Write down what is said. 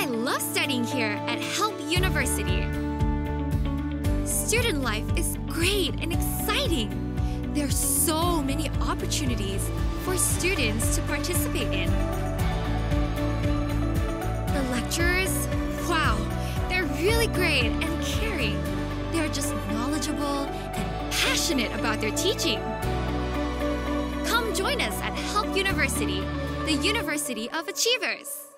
I love studying here at Help University. Student life is great and exciting. There are so many opportunities for students to participate in. The lecturers, wow, they're really great and caring. They're just knowledgeable and passionate about their teaching. Come join us at Help University, the University of Achievers.